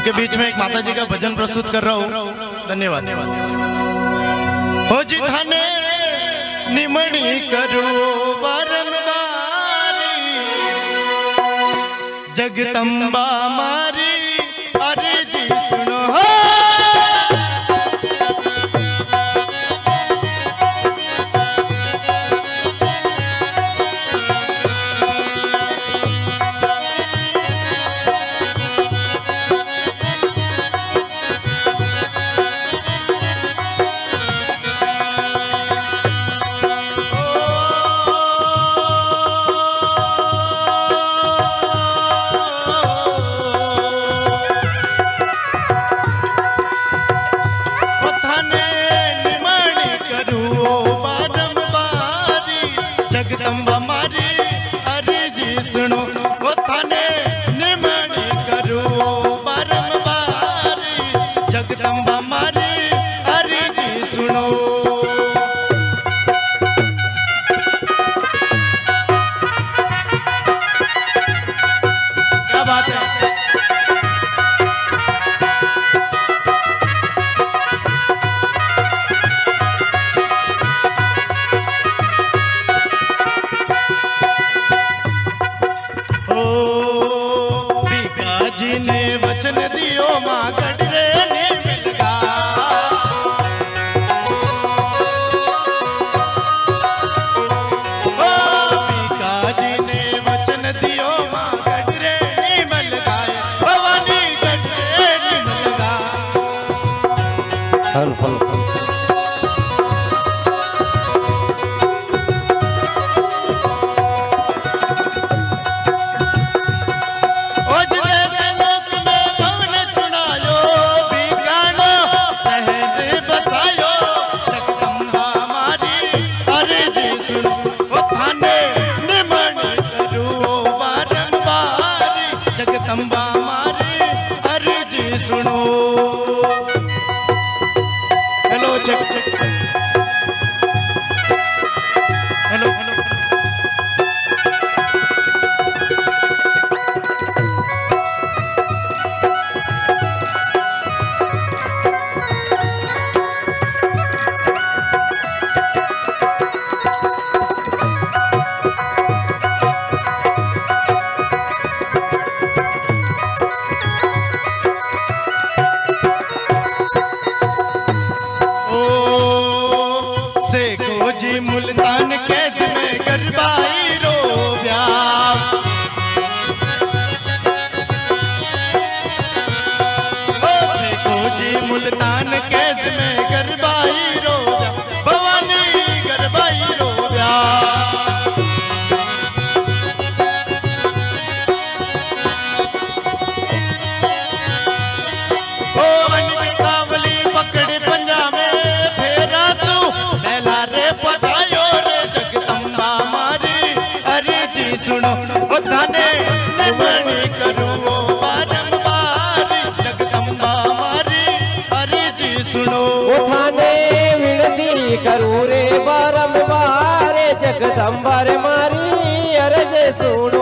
आपके बीच में एक माता जी का भजन प्रस्तुत कर रहा हूँ। धन्यवाद। हो जी थाने निमणी करो बारंबारी, जगदम्बा मारी अरे जी सुनो हो। जगदम्बा मारी अरे जी सुनो, वो थाने निमणी करो बारंबारी, जगदम्बा मारी अरे जी सुनो। क्या बात है। जी ने वचन दियो माँ गडरे ने मिलगा, ओ पीका जी ने वचन दियो माँ गडरे ने मिलगा, भवानी गडरे ने मिलगा। जगदम्बा मारी अरे जी सुनो। Hello check check, hello hello. जी मुल्तान कैद में गरबाई रो व्याप, देखो जी मुल्तान कैद में गरबाई रो व्याप, भवानी गरबाई रो व्याप। ओ अनकावली पकड़े पंजा में फेरा सू पहला रे पतायो रे, जगदम्बा मारी अरे जी सुनो, ओ थाने निमणी करो बारंबारी, जगदम्बा मारी अरे जी सुनो। ओ थाने विनती करूं रे बारंबार, जगदम्बा रे मारी अरे जी सुनो।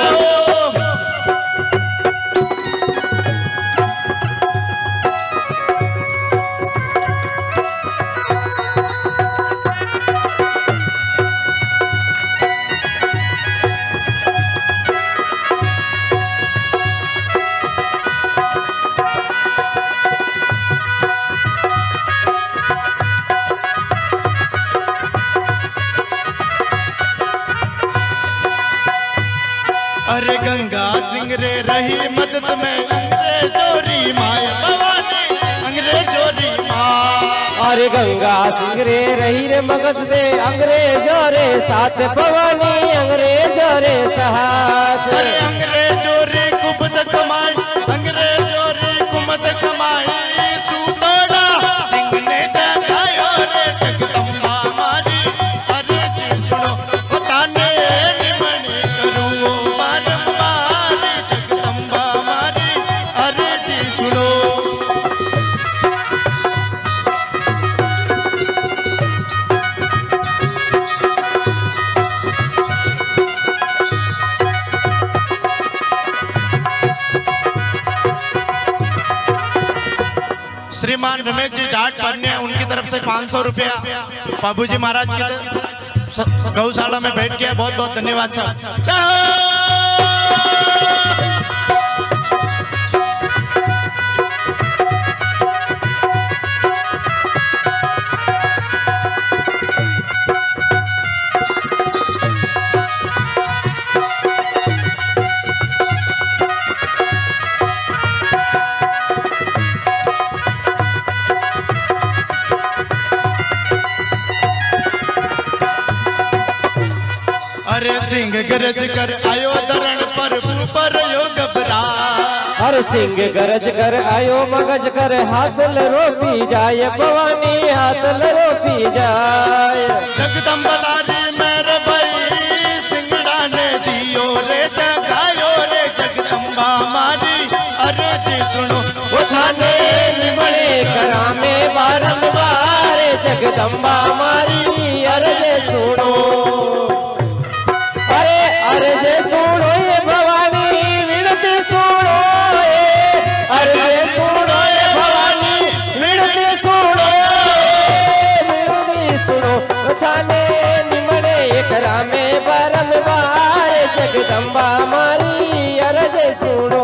अरे गंगा सिंह रे रही मदद में अंग्रेजोरी माया, भवानी अंग्रेजोरी माँ। अरे गंगा सिंह रे रही रे मगध दे अंग्रेजों रे साथ, भवानी अंग्रेजों रे साथ। अरे अंग्रेजों रे कुबद कमाई, अंग्रेजों रे कुमद कमाई, सूतोड़ा सिंह ने जगायो रे, जगदम्बा मारी अरे जी सुनो, थाने निमणी करो बारंबारी, जगदम्बा मारी अरे जी सुनो। श्रीमान रमेश जी जाट पन्ने उनकी तरफ से 500 रुपया बाबूजी महाराज की गौशाला में बैठ गया। बहुत बहुत धन्यवाद सर। अरे सिंह गरज कर आयो धरण पर यो घबरा। हर सिंह गरज कर आयो मगज कर हाथ रोपी जाय भवानी हाथ रोपी जाय। जगदम्बा तारी मेरे भाई सिंगड़ा ने दियो रे जगायो रे जगदम्बा मारी अरे जी सुनो वो थाने निमणे करा में बारंबार जगदम्बा मारी अरे सुनो अरे सुनो ये भवानी विनती सुनो अरे सुनो ये भवानी विनती सुनो थाने निमणे एकरा में बारंबार जगदम्बा मारी अरे सुनो।